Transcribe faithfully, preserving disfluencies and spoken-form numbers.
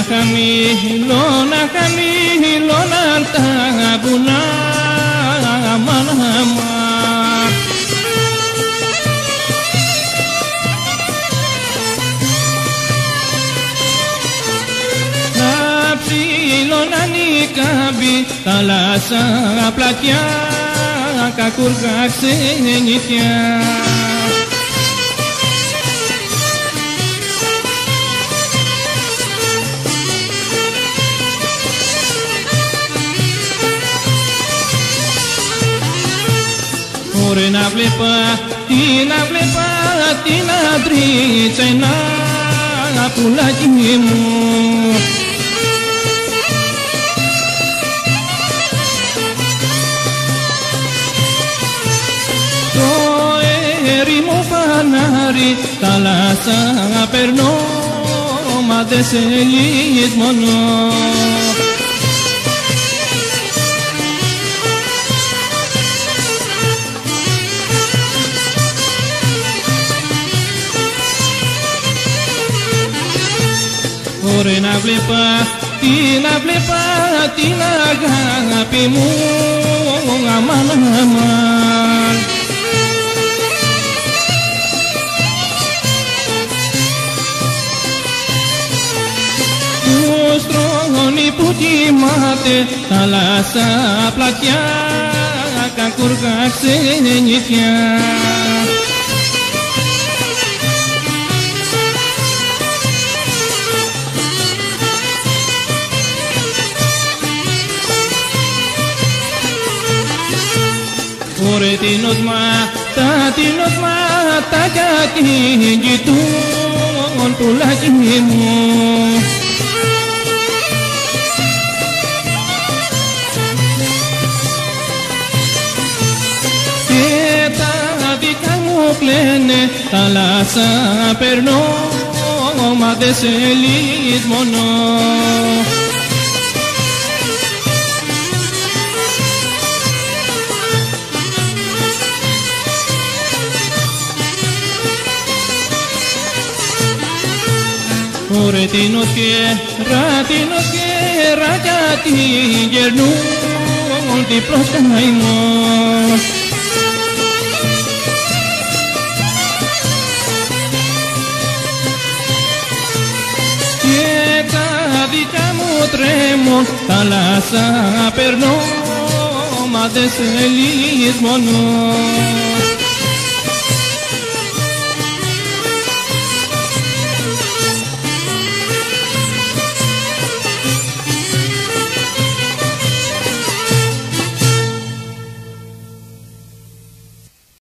χαμηλό, να χαμηλό να τα βουνά μάνα. Να ψηλό να νικάβει θάλασσα πλατιά, κακούργα ξενιτιά. Ωρε να βλέπα, τι να βλέπα, την αντρίτσα ένα πουλάκι μου. Το έρημο φανάρι, θάλασσα περνώ, μα δε σε λησμονώ. Ωρε να βλέπα, τι να βλέπα, την αγάπη μου, αμάν, αμάν. Το στρώνει που κοιμάται, θάλασσα πλατιά, κακούργα ξενιτιά. Ωρε την οσμάτα, την οσμάτα κι την κοιτούν πουλάκι μου. Και τα δικά μου κλαίνε, θάλασσα περνώ, μα δε σε λησμονώ. Ωρε την οσχέρα, την οσχέρα κι την γερνούν την προσκαημό. Και τα δικά μου τρέμω, θάλασσα περνώ, μα δε σε λησμονώ.